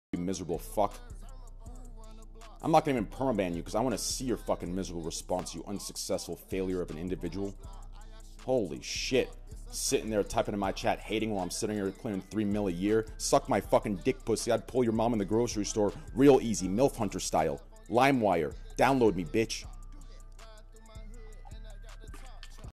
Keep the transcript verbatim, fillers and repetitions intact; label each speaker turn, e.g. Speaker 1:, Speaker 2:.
Speaker 1: You miserable fuck. I'm not gonna even permaban you because I want to see your fucking miserable response, you unsuccessful failure of an individual. Holy shit. Sitting there typing in my chat, hating while I'm sitting here clearing three mil a year. Suck my fucking dick pussy. I'd pull your mom in the grocery store real easy, MILF Hunter style. LimeWire. Download me, bitch.